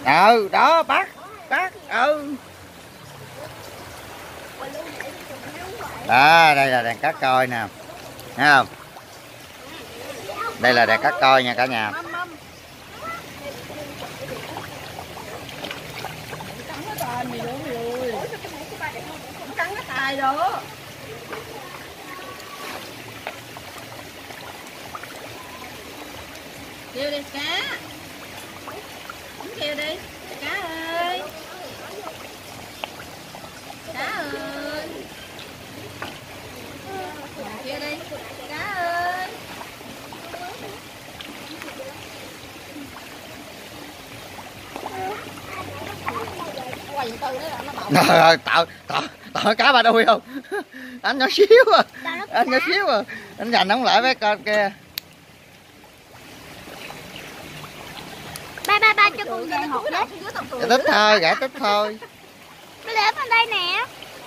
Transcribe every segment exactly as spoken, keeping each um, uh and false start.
Ừ đó bắt bắt ừ đó. Đây là đàn cá coi nè, thấy không? Đây là đàn cá coi nha cả nhà. Kêu đi cá, kêu đi cá ơi, cá ơi, kêu đi cá ơi. Trời ơi, tạo tạo tạo cá ba đuôi không? Anh nhỏ xíu à, anh nhỏ xíu à, anh giành không lại với con kia. Ba ba ba cho con về hột đấy. Gãy tích thôi, gãy tích thôi. Nó để bên đây nè.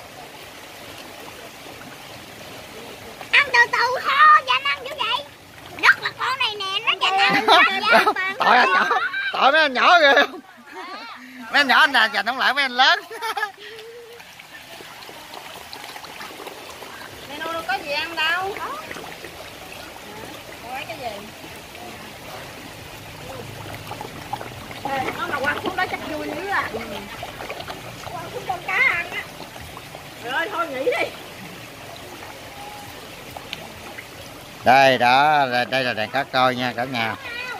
Ăn từ từ thôi, dành ăn như vậy. Rất là con này nè, nó dành ăn rất là Tội anh nhỏ, tội mấy anh nhỏ ghê không? Mấy anh nhỏ anh là dành không lại mấy anh lớn. Menu đâu có gì ăn đâu. Có cái gì? Nó mà quăng xuống đó chắc vui dữ à. Quăng xuống con cá ăn á. Trời ơi thôi nghỉ đi. Đây đó, đây là đàn cá coi nha cả nhà.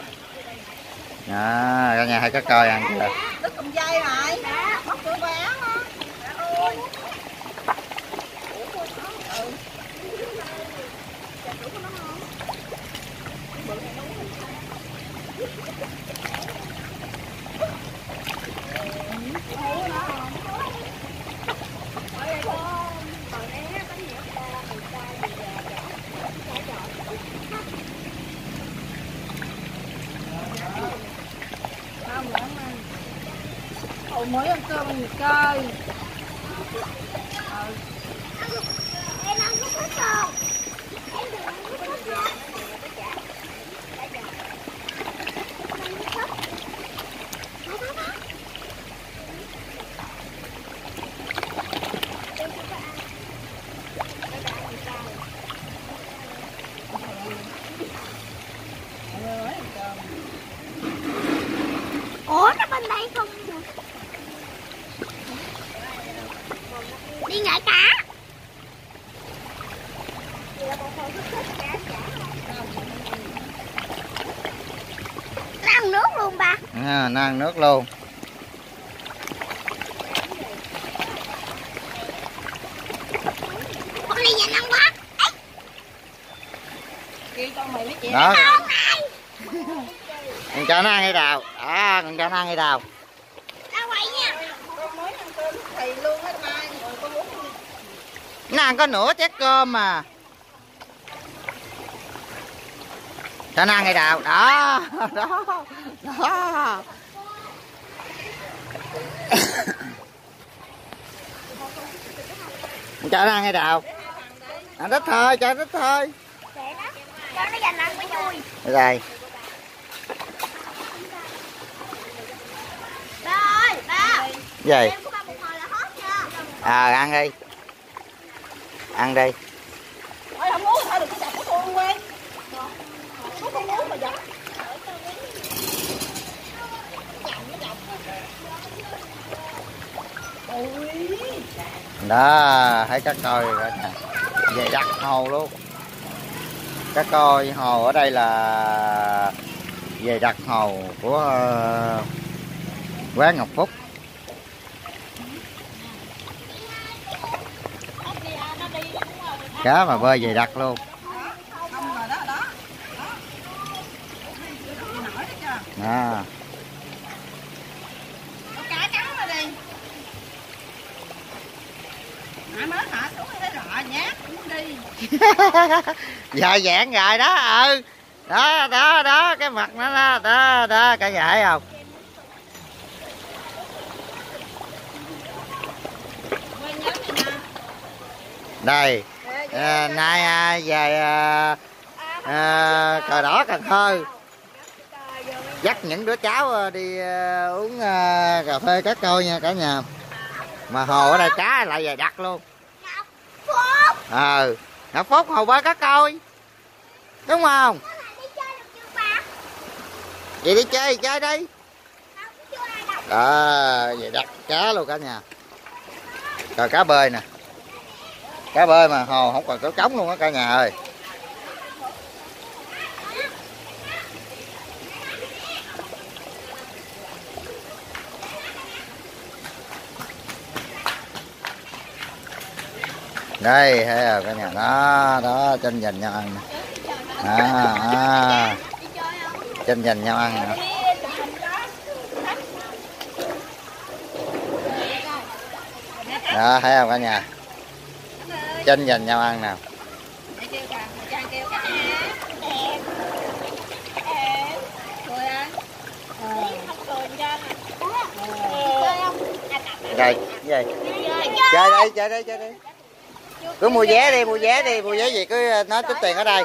Đó, cả nhà hay cá coi ăn chưa? Đứt cầm dây rồi. Bắt cửa bé á. Ôi. Ôi mới ăn cơm ăn coi. em ăn lúc hết rồi. Em đừng ăn lúc hết rồi. Ủa nó bên đây không được. Đi nhảy cá. Nó ăn nước luôn ba. À, nó ăn nước luôn. Con này nhanh ăn quá. Kêu con mày mấy chị. Đó. Con này. Con cho nó ăn hay đào. À, con cho nó ăn hay đào. Ra quậy nha. Con mới ăn cơm thầy luôn á mai. Rồi con muốn Nó ăn có nửa chén cơm mà. Cho nó ăn hay đào. Đó, đó, đó. Cho nó ăn hay đào. Ăn ít thôi, cho ít thôi. Để nó. Cho nó dành ăn mới vui. Đây. Ba ơi, ba. Gì? Em của ba một hồi là hết nha. À, ăn đi. Ăn đi. Ôi không uống thôi đừng có chặt cái con quên. Có con uống mà giật. Đó, thấy cá coi rồi cả nhà. Về đặt hồ luôn. Cá coi hồ ở đây là về đặt hồ của uh, quán Ngọc Phúc. Cá mà bơi về đặt luôn. À. Cá trắng ra đi. Nãy mới thả xuống cái rọ nhát cũng đi. Giờ dạng rồi đó. Ừ. Đó đó đó cái mặt nó đó đó, đó cả nhà thấy không? Đây à, nay à, về à, à, cờ đỏ Cần Thơ. dắt những đứa cháu đi uống cà phê cá coi nha cả nhà. Mà hồ ở đây cá lại dày đặc luôn. Ờ, Ngọc Phúc hồ bơi cá coi. Đúng không? Vậy đi chơi chơi đi. Đó, vậy đặt cá luôn cả nhà. Rồi cá bơi nè. Cá bơi mà hồ không còn chỗ trống luôn á cả nhà ơi. Đây thấy rồi cả nhà, đó đó tranh giành nhau ăn nè. À, à. Tranh giành nhau ăn nè. Đó thấy không cả nhà, tranh giành nhau ăn nào. Đây gì chơi đi chơi đi chơi đi, cứ mua vé đi mua vé đi mua vé gì cứ nói tính tiền ở đây.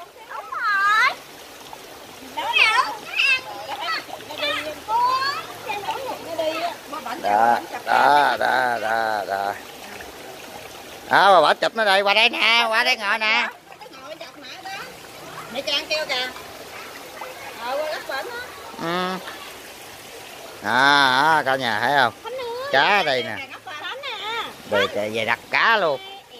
Đó đó đó đó đó. À, bà bỏ chụp nó đây, qua đây nè, qua đây ngồi nè. Mẹ Trang kêu kìa. Ờ, qua góc bển đó. Ừ. À, cả nhà thấy không? Cá ở đây nè. Đây về đặt cá luôn.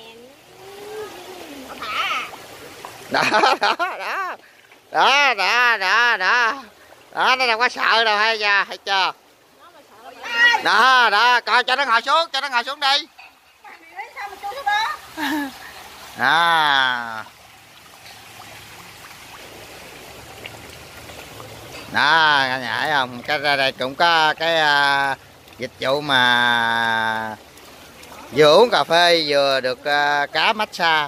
Đó, đó, đó. Đó, đó, đó, đó. Đó, nó đâu có sợ đâu hay chưa? Hay chưa? Đó, đó, coi cho nó ngồi xuống, cho nó ngồi xuống đi. À. Đó, cả nhà thấy không? Cái ra đây cũng có cái uh, dịch vụ mà vừa uống cà phê vừa được uh, cá massage.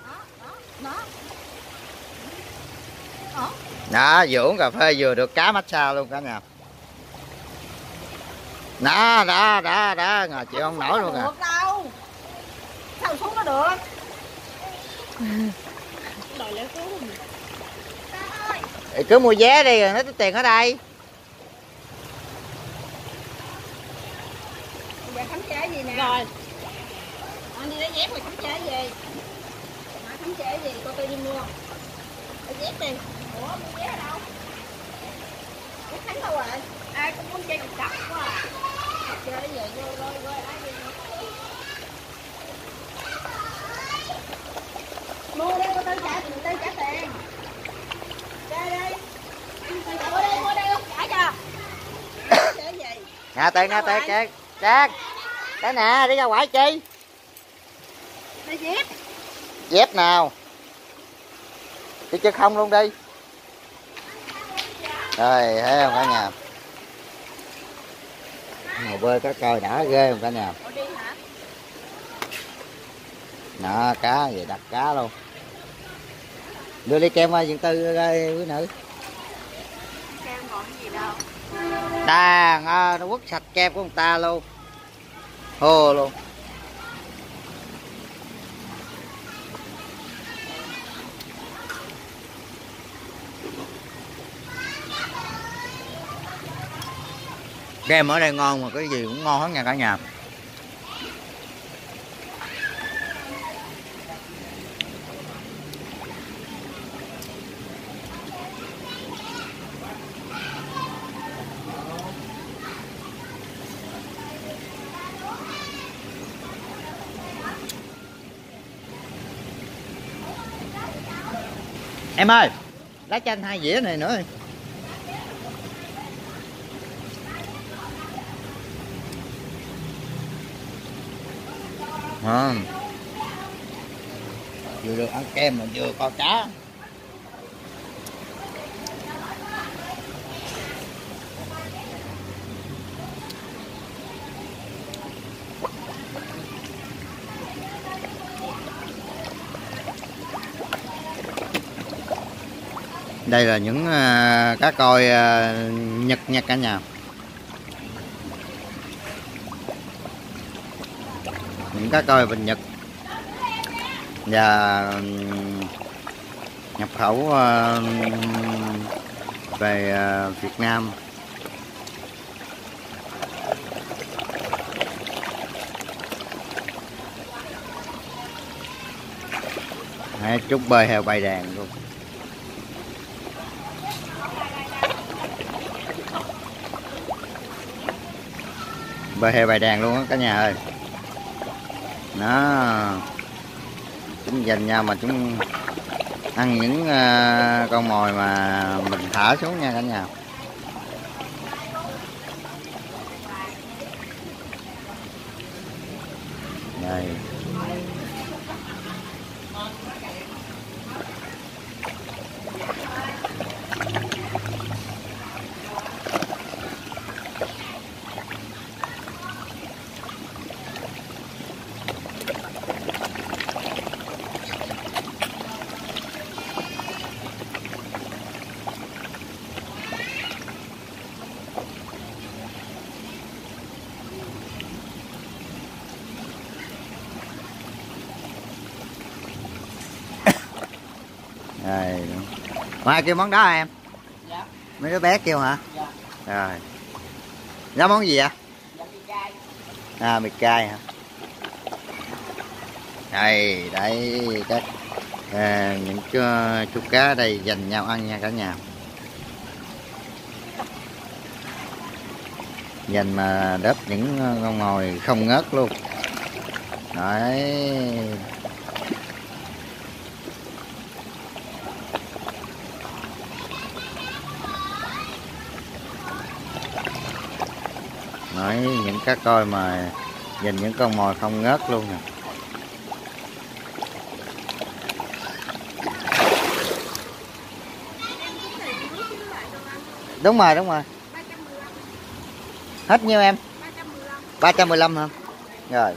Đó, vừa uống cà phê vừa được cá massage luôn cả nhà. Đó, đó, đó, đó, ngồi chịu không nổi luôn à. Được đâu. Sao xuống nó được. Đòi lẽ cứu mình. Thì cứ mua vé đi rồi nói tính tiền ở đây. Bây giờ khám chế gì nè. Rồi. Anh đi lấy dép rồi khám chế gì. Mà khám chế gì cô tôi đi mua. Lấy dép đi. Ủa mua vé ở đâu? Dép khánh đâu rồi? Ai cũng muốn chơi cặp cặp quá à. Chơi cái gì vô rồi rồi ai đi mua. Mua đi cô tôi trả tiền tôi trả tiền. Chơi đi. Mua đi mua đi không trả cho. Chơi gì? Nè tiền nè tiền kìa. Trang. Cái nè đi ra ngoài chi? Đi dép. Dép nào? Đi chân không luôn đi. Rồi thấy không cả nhà. Ngồi bơi cá coi đã ghê không cả nhà. Đó cá vậy đặt cá luôn. Đưa ly kem qua Diện Tư ơi quý nữ. Kem còn gì đâu. Ta à, nó quất sạch kem của người ta luôn. Hô luôn. Kem ở đây ngon mà cái gì cũng ngon hết nha cả nhà. Em ơi, lá chanh hai dĩa này nữa. À. Vừa được ăn kem mà vừa có cá. Đây là những uh, cá coi uh, Nhật nha cả nhà. Những cá coi bên Nhật và nhập khẩu uh, về uh, Việt Nam. Đấy, chút bơi heo bay đàn luôn. Bơi heo bài đàn luôn á cả nhà ơi. Đó, chúng dành nhau mà chúng ăn những uh, con mồi mà mình thả xuống nha cả nhà. Đây. Đây. Mai kêu món đó hả em? Dạ. Mấy đứa bé kêu hả? Dạ. Rồi. Đó món gì vậy? Dạ, mì cay. À, mì cay hả? Đây, đấy các à, những chú cá ở đây dành nhau ăn nha cả nhà. Dành mà đớp những con mồi không ngớt luôn. Đấy. Nói những cá coi mà dành những con mồi không ngớt luôn nè. Đúng rồi, đúng rồi. Hết nhiêu em? ba trăm mười lăm hả? Rồi.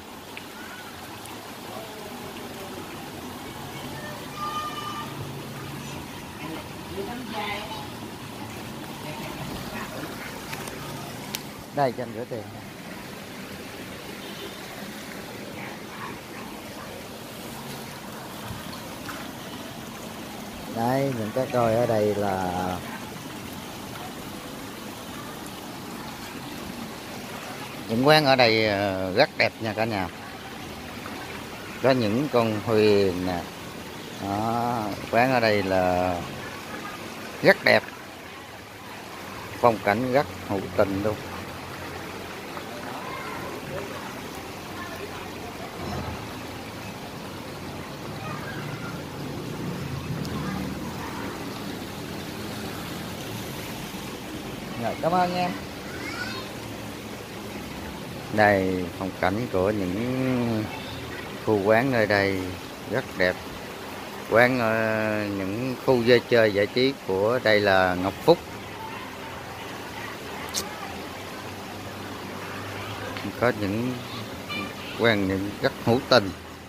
Đây cho anh rửa tiền. Đấy, những cái coi ở đây là những quán ở đây rất đẹp nha cả nhà. Có những con thuyền nè. Đó, quán ở đây là rất đẹp. Phong cảnh rất hữu tình luôn. Rồi, cảm ơn em. Đây phong cảnh của những khu quán nơi đây rất đẹp. Quán uh, những khu vui chơi giải trí của đây là Ngọc Phúc. Có những quán những rất hữu tình.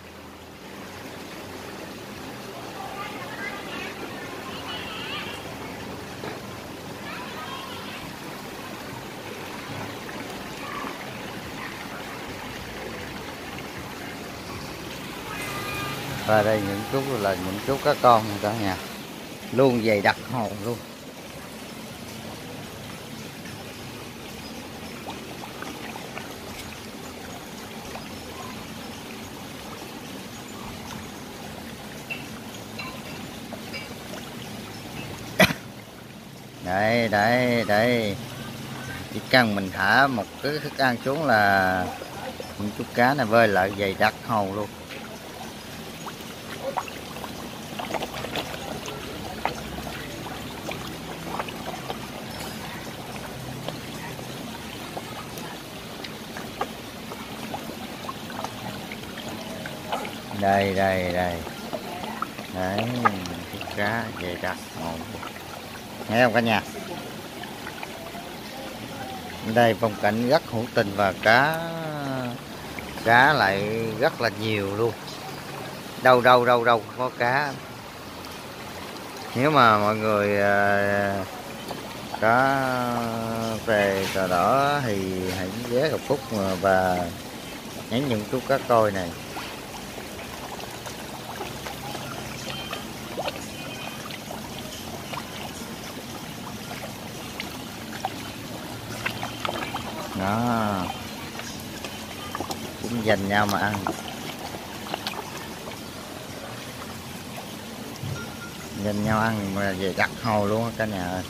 Và đây những chú là những chú cá con người ta nha, luôn dày đặc hồ luôn. Đây đây đây, chỉ cần mình thả một cái thức ăn xuống là những chú cá này bơi lại dày đặc hồ luôn. Đây đây đây, đấy chú cá dày đặc hồ, nghe không cả nhà? Đây phong cảnh rất hữu tình và cá cá lại rất là nhiều luôn. Đâu đâu đâu đâu có cá. Nếu mà mọi người uh, có về Cờ Đỏ thì hãy ghé Ngọc Phúc và nhấn những chú cá coi này. Đó, cũng dành nhau mà ăn, dành nhau ăn mà về đặt hồ luôn á cả nhà ơi.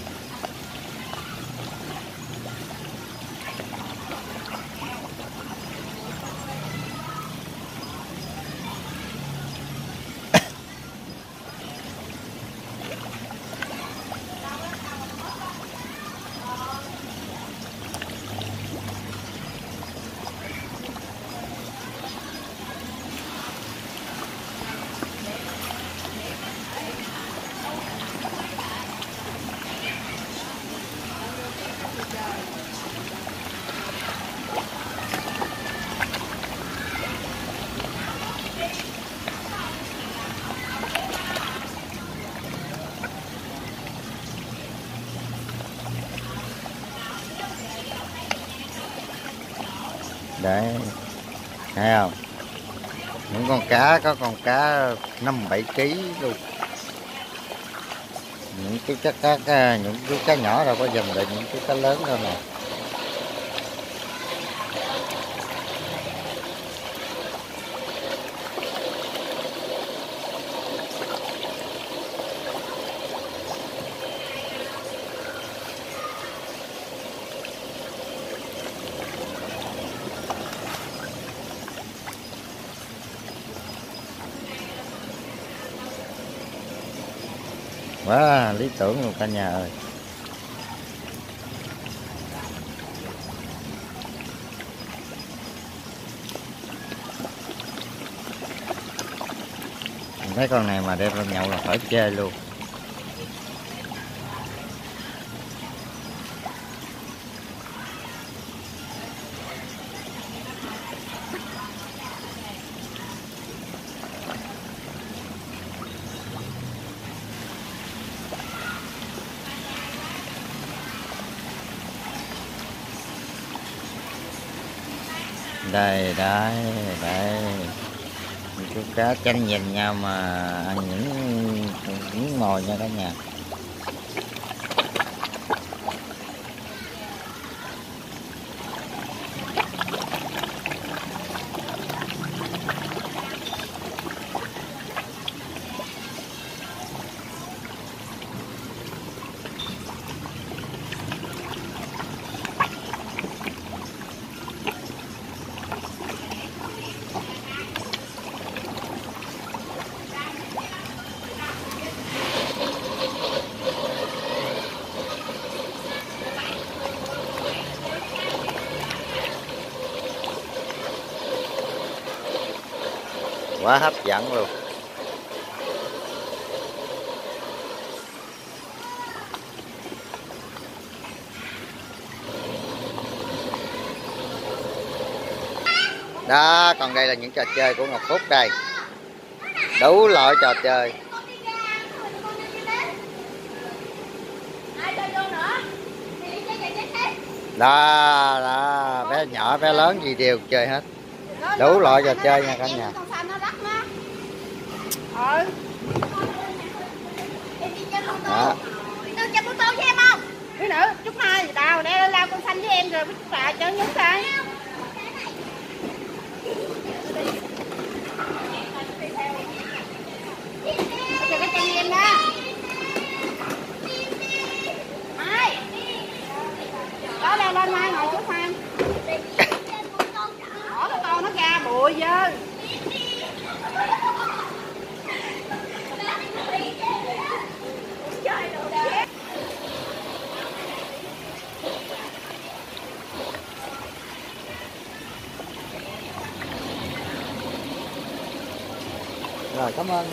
Đấy, thấy không? Những con cá, có con cá năm bảy ký luôn. Những cái cá, cá những cái cá nhỏ đâu có dần được những cái cá lớn đâu nè. Quá lý tưởng luôn cả nhà ơi. Mấy con này mà đem lên nhậu là khỏi chơi luôn. Đây, đây, đây. Chú cá tranh giành nhau mà ăn những những mồi nha cả nhà. Quá hấp dẫn luôn. Đó, còn đây là những trò chơi của Ngọc Phúc đây. Đủ loại trò chơi. Đó, đó, bé nhỏ bé lớn gì đều chơi hết. Đủ loại trò chơi nha cả nhà. Ừ. Đó. Tôi cho mô tô cho em không? Cái nữ, chút hai đào đeo lao con xanh với em rồi với bà cho nhúng coi. Cho cái chân em đó. Ai? Đó leo lên mai ngồi chút hai. Bỏ cái con nó ra bụi dơ. Rồi, cảm ơn.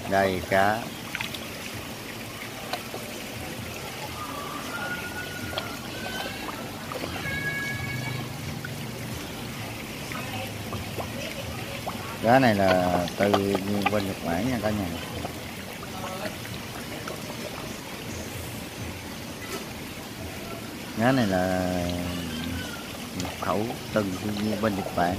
Đây cá. Cá này là từ bên Nhật Bản nha cả nhà. Cá này là nhập khẩu từ bên Nhật Bản.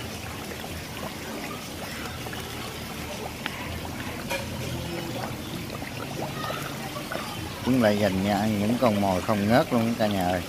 Chúng lại dành nha ăn những con mồi không ngớt luôn cả nhà ơi.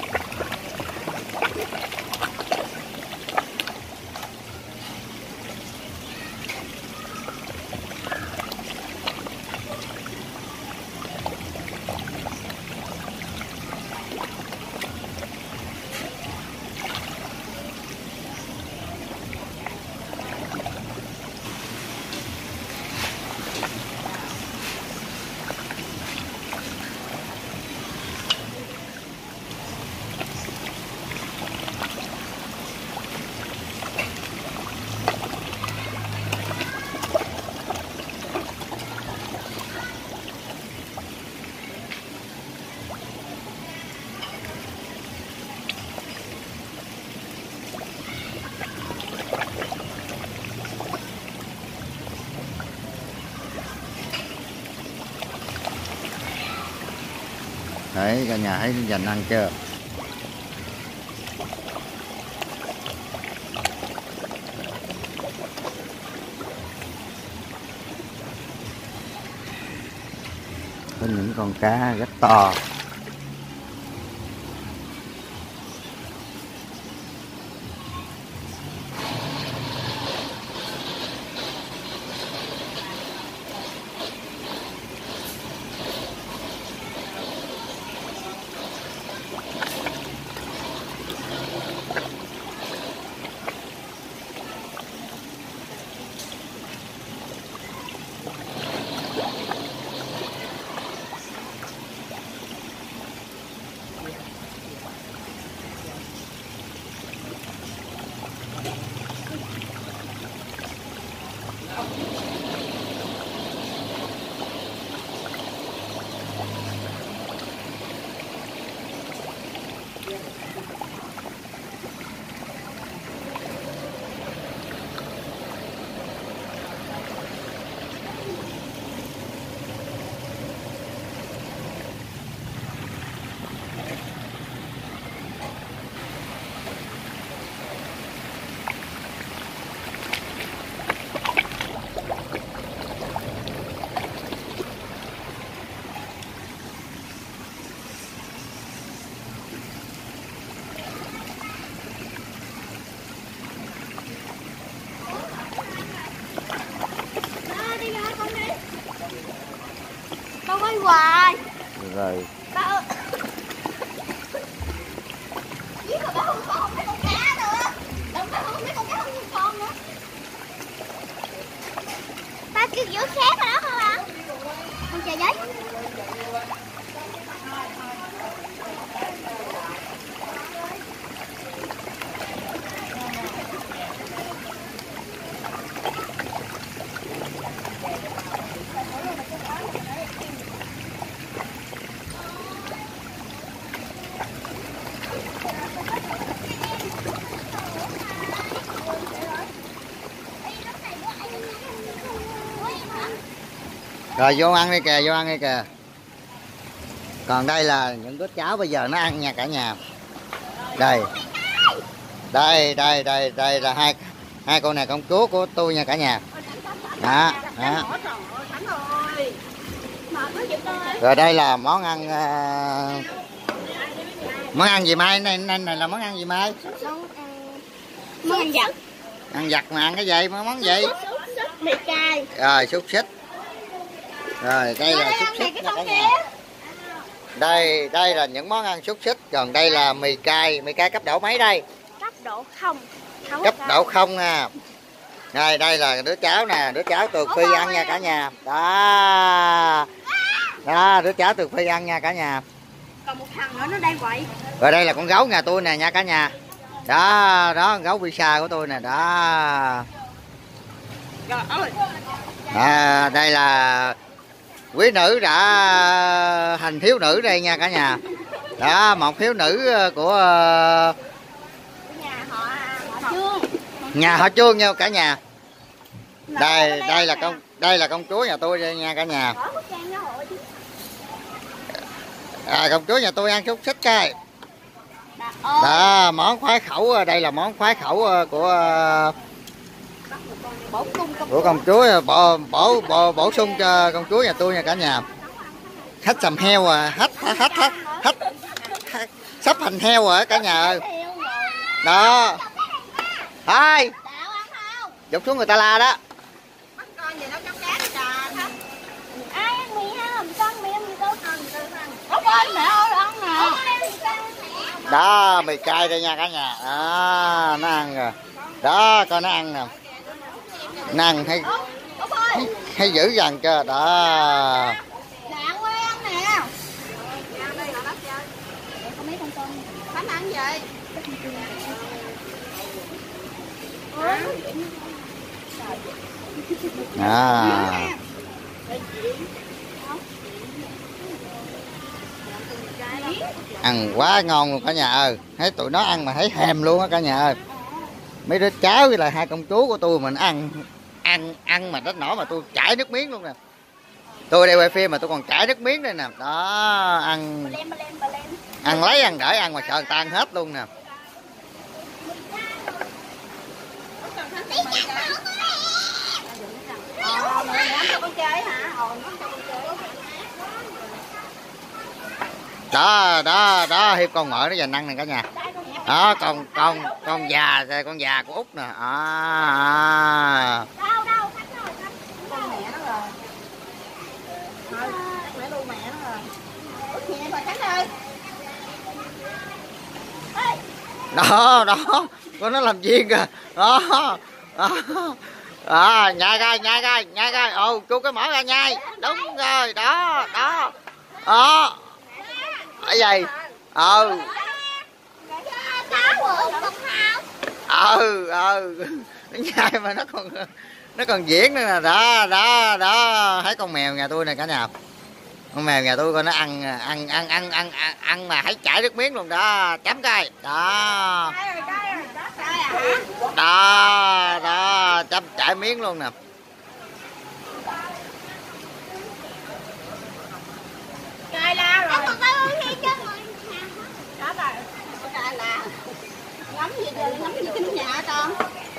Đấy cả nhà thấy dành ăn chưa? Có những con cá rất to. Con ơi hoài. Rồi. Ba ơi. Chứ mà ba không con mấy con cá nữa. Đừng ba không mấy con cá không như con nữa. Ba kêu vô khác rồi đó không ạ? Con chờ giấy. Rồi vô ăn đi kìa, vô ăn đi kìa. Còn đây là những đứa cháu bây giờ nó ăn nha cả nhà. Đây. Đây, đây, đây, đây là hai hai con này công chúa của tôi nha cả nhà. Đó, đó. Rồi đây là món ăn uh... món ăn gì Mai? Này, này, này là món ăn gì Mai? Món ăn giặt. Ăn giặt mà ăn cái gì? Món gì? Mì cay. Rồi xúc xích. Rồi đây là xúc xích nha cả nhà. Đây, đây là những món ăn xúc xích. Còn đây là mì cay. Mì cay cấp độ mấy đây? Cấp độ không. Không Cấp độ không nha. Đây, đây là đứa cháu nè. Đứa cháu Tường Phi ăn nha cả nhà. Đó. Đó, đứa cháu Tường Phi ăn nha cả nhà. Còn một thằng nữa nó đang quậy. Rồi đây là con gấu nhà tôi nè nha cả nhà. Đó, đó, con gấu pizza của tôi nè. Đó. Trời ơi. À, đây là quý nữ đã thành thiếu nữ đây nha cả nhà. Đó, một thiếu nữ của Nhà họ họ Trương. nhà họ Trương nha cả nhà. Đây đây là công đây là công chúa nhà tôi đây nha cả nhà. À, công chúa nhà tôi ăn xúc xích coi. Đó, món khoái khẩu, đây là món khoái khẩu của của công chúa, bổ bổ bổ, bổ sung cho công chúa nhà tôi nha cả nhà. Hết sầm heo à, hết hết hết hết, hết, hết sắp thành heo rồi cả nhà ơi. Đó. Thôi. Dụt xuống người ta la đó. Ai ăn mì không? Con mì ăn mì đâu ăn mì đâu ăn. Có con mẹ ơi ăn nè. Đó, mì cay đây nha cả nhà. Đó, nó ăn rồi. Đó, coi nó ăn nè. Nó ăn hay, hay, hay giữ dằn cho. Đó. Đạn quay ăn nè. Có mấy con con. Khánh ăn gì? À. Ăn quá ngon luôn cả nhà ơi. Thấy tụi nó ăn mà thấy thèm luôn á cả nhà ơi. Mấy đứa cháu với lại hai công chúa của tôi mình ăn ăn ăn mà nó nổi mà tôi chảy nước miếng luôn nè. Tôi đây quay phim mà tôi còn chảy nước miếng đây nè. Đó, ăn ăn lấy ăn để ăn mà sợ người ta ăn hết luôn nè. Ờ, mẹ ném cho con chơi hả? Ờ, ném cho con chơi. Đó, đó, đó, Hiệp con ngợi nó dành ăn nè cả nhà. Đó, con con con già, con già của Út nè. À, à. Đâu đâu Khánh rồi Khánh. Con mẹ nó rồi. Thôi, mẹ đu mẹ nó rồi. Út nhẹ rồi Khánh ơi. Đó, đó, con nó làm viên kìa. Đó, đó. À, nhai coi, nhai coi, nhai coi. Ồ, chú cái mỏ ra nhai. Đúng rồi, đó, đó. Đó. Cái gì? Ừ. Ừ, ừ. Nó nhai mà nó còn nó còn diễn nữa nè. Đó, đó, đó. Thấy con mèo nhà tôi nè cả nhà. Con mèo nhà tôi coi nó ăn ăn ăn ăn ăn ăn, ăn mà thấy chảy nước miếng luôn đó. Chấm coi. Đó. Đó, đó, chấm chảy miếng luôn nè. Cay la rồi. Đó rồi. Cay la. Ngắm gì trời, ngắm gì cái nhà con.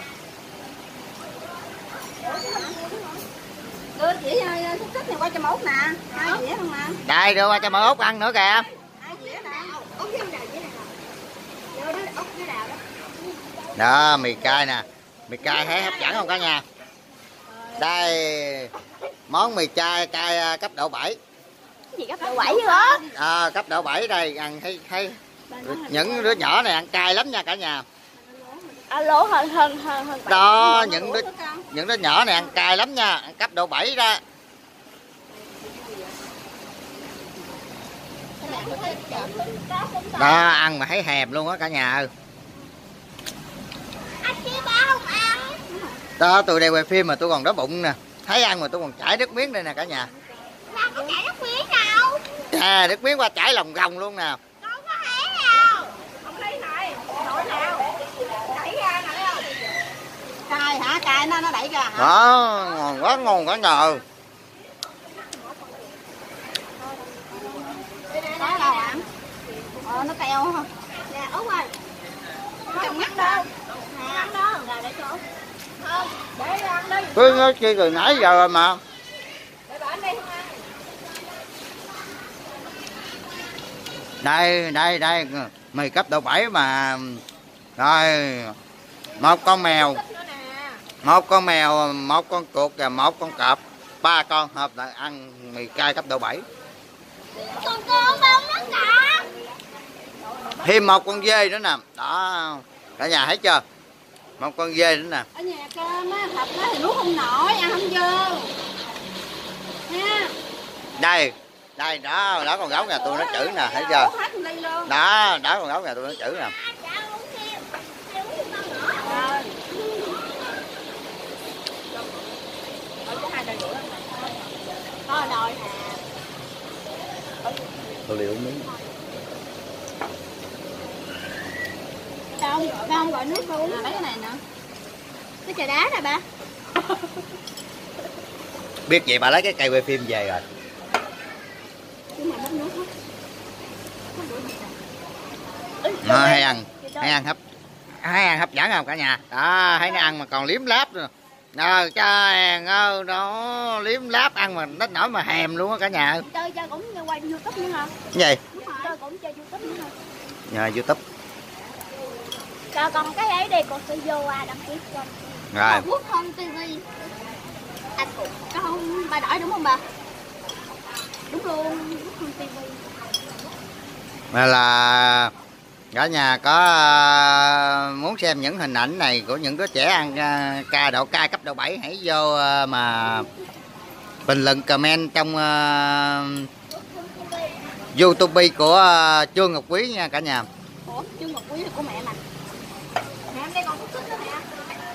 Đưa chỉ xúc xích này qua cho mốt nè. Hai dĩa không nè. Đây đưa qua cho mỡ Út ăn nữa kìa. Hai dĩa nè. Út với đào dĩa này. Vô đó Út với đào đó. Đó, mì cay nè. Mì cay thấy hấp dẫn không cả nhà? Đây món mì cay cay cấp độ bảy. Cái gì cấp độ bảy chứ hả? À, cấp độ bảy đây ăn thấy thấy những đứa nhỏ này ăn cay lắm nha cả nhà. Alo hơn hơn hơn hơn. Đó, những đứa những đứa nhỏ này ăn cay lắm nha, ăn cấp độ bảy đó. Đó, ăn mà thấy thèm luôn á cả nhà ơi. Anh kia ba không ăn. Đó, tôi đây quay phim mà tôi còn đói bụng nè. Thấy ăn mà tôi còn chảy nước miếng đây nè cả nhà. Đâu có chảy nước miếng đâu. À, nước miếng qua chảy lòng gồng luôn nè. Đâu có thấy đâu. Không thấy này. Nổi nào. Đẩy ra nè thấy không? Cay hả? Cay nó nó đẩy ra hả? Đó, ngon quá ngon cả nhà ơi. Có đâu ăn? Ờ nó teo không? Nè Út ơi. Không ngắt đâu. Nè ăn đó, rồi để cho Út. Không, để ăn đi. Cứ nói chi từ nãy giờ rồi mà. Để bà ăn đi không ăn. Đây, đây, đây, mì cấp độ bảy mà. Rồi, một con mèo, một con mèo, một con chuột và một con cọp. Ba con hợp lại ăn mì cay cấp độ bảy. Còn con bông nó cả. Thêm một con dê nữa nè. Đó, cả nhà thấy chưa? Một con dê nữa nè. Ở nhà cơm á, thịt nó thì nuốt không nổi, ăn không vô. Nha. Đây, đây, đó, đó con gấu nhà tôi nó chữ nè, thấy chưa? Đó, đó con gấu nhà tôi nó chữ nè. hai đời rưỡi có đôi nè. Tôi liệu miếng. Sao không, sao không gọi nước luôn? À, lấy cái này nữa. Cái trà đá nè ba. Biết vậy bà lấy cái cây quay phim về rồi. Nó hay ăn, hay ăn hấp, hay ăn hấp dẫn không cả nhà? Đó, thấy nó ăn mà còn liếm láp nữa. Ờ, trời ơi, nó liếm láp ăn mà nó nổi mà hèm luôn á cả nhà. Chơi chơi cũng như quay YouTube nữa hả? Cái gì? Đúng rồi, chơi cũng chơi YouTube nữa hả? Nhờ YouTube. Cho con cái ấy đi, con sẽ vô à đăng ký kênh. Rồi. Quốc Home ti vi. Anh cũng có không ba đổi đúng không bà? Đúng luôn, Quốc Home ti vi. Mà là cả nhà có uh, muốn xem những hình ảnh này của những đứa trẻ ăn uh, ca độ cay cấp độ bảy, hãy vô uh, mà bình luận comment trong uh, YouTube của uh, Trương Ngọc Quý nha cả nhà. Ủa, Trương Ngọc Quý là của mẹ mà. Mẹ em đây còn thức nữa nè.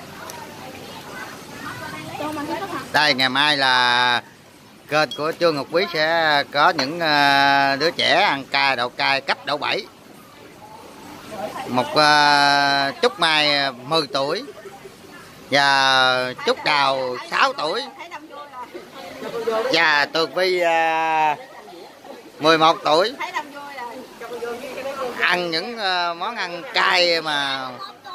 Cho mà thức hả? Đây ngày mai là kênh của Trương Ngọc Quý sẽ có những uh, đứa trẻ ăn ca độ cay cấp độ bảy. Một uh, Trúc Mai mười tuổi và Trúc Đào sáu tuổi và Tường Vi uh, mười một tuổi. Ăn những uh, món ăn cay mà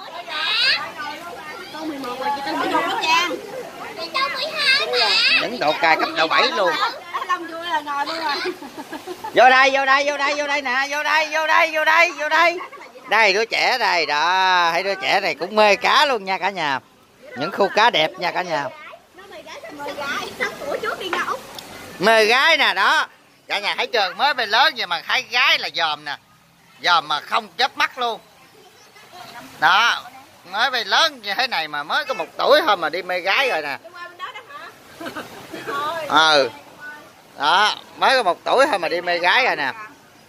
Con mười một rồi, chị Tân mười một đó Trang. Chị cho mười hai mà. những độ cay cấp độ bảy luôn. Đông vui là ngồi luôn rồi. Vô đây, vô đây, vô đây, vô đây nè, vô đây, vô đây, vô đây, vô đây. Đây đứa trẻ đây đó, thấy đứa trẻ này cũng mê cá luôn nha cả nhà. Những khu cá đẹp nha cả nhà. Mê gái nè đó. Cả nhà thấy trường mới về lớn vậy mà thấy gái là dòm nè. Dòm mà không chớp mắt luôn. Đó, mới về lớn như thế này mà mới có một tuổi thôi mà đi mê gái rồi nè. Ừ. Đó, mới có một tuổi thôi mà đi mê gái rồi nè.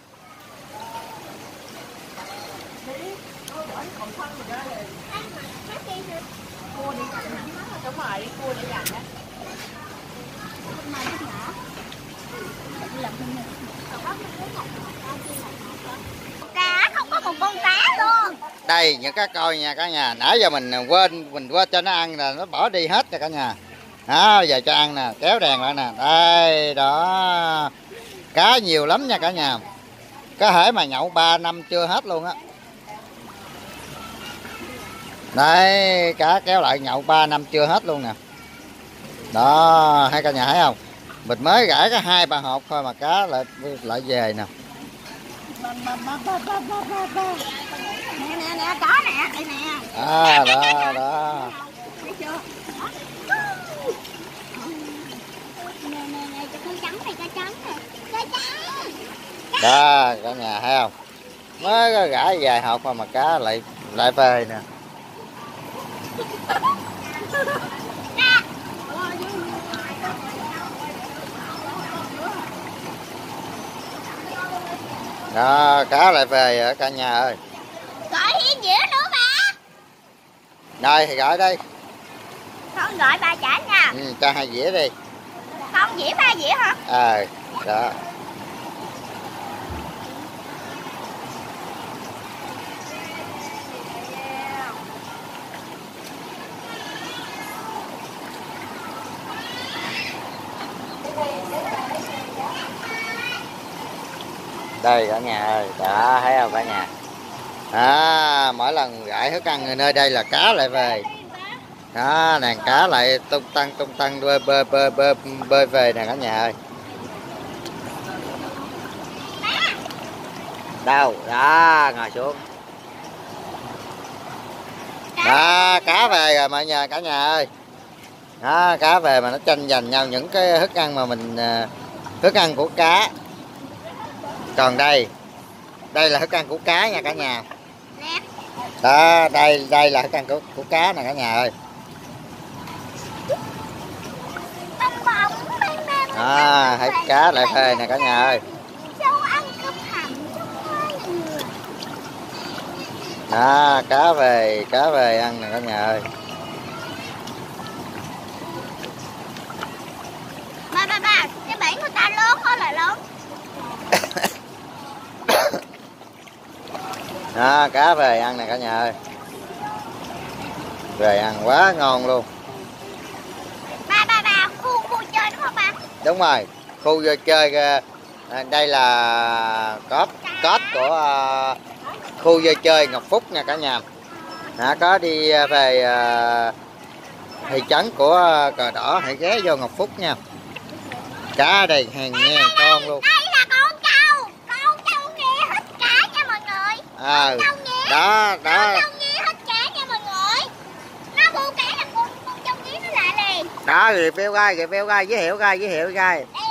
Cá không có một con cá luôn. Đây những cá coi nha cả nhà. Nãy giờ mình quên mình quên cho nó ăn là nó bỏ đi hết rồi cả nhà. Đó, giờ cho ăn nè, kéo đèn lại nè. Đây đó. Cá nhiều lắm nha cả nhà. Có thể mà nhậu ba năm chưa hết luôn á. Đây, cá kéo lại nhậu ba năm chưa hết luôn nè. Đó, hai cả nhà thấy không? Mình mới gãi có hai ba hộp thôi mà cá lại lại về nè. Nè nè nè, có nè, đây nè. À, đó, đó. Thấy chưa? Nè nè nè, cho con trắng này, cá trắng này. Cá trắng. Đó, cả nhà thấy không? Mới có gãi vài hộp thôi mà cá lại lại về nè. Đó, cá lại về ở cả nhà ơi. Gọi Hiên dĩa nữa mà. Đây thì gọi đây. Con gọi bà trả nha. Ừ, cho hai dĩa đi. Không dĩa ba dĩa hả? Ờ, à, đó. Đây cả nhà ơi, đó thấy không cả nhà. À, mỗi lần gãi thức ăn nơi đây là cá lại về. Đó, đàn cá lại tung tăng tung tăng bơi bơi bơi bơi bơi về nè cả nhà ơi. Đâu, đó, ngồi xuống. Đó, cá về rồi mọi nhà cả nhà ơi. Đó, cá về mà nó tranh giành nhau những cái thức ăn mà mình thức ăn của cá. Còn đây, đây là thức ăn của cá nha cả nhà. Đó, đây đây là thức ăn của, của cá nè cả nhà ơi. À, thấy cá lại phê nè cả nhà ơi. Đó, cá về, cá về ăn nè cả nhà ơi. Đó, cá về ăn nè cả nhà ơi. Về ăn quá ngon luôn. Ba ba ba khu khu chơi đúng không ba? Đúng rồi, khu vui chơi à, đây là cốt cốt của à, khu vui chơi Ngọc Phúc nha cả nhà. Đã có đi về à, thị trấn của Cờ Đỏ hãy ghé vô Ngọc Phúc nha. Cá ở đây hàng ngàn con luôn. Đây là con trâu, con trâu nghe hết cá nha mọi người. À, Con nghe, đó đó con trâu nghe hết cá nha mọi người. Nó bu cá là con con trâu nghe nó lại liền. đó, review gai review gai giới thiệu gai giới thiệu gai. Đây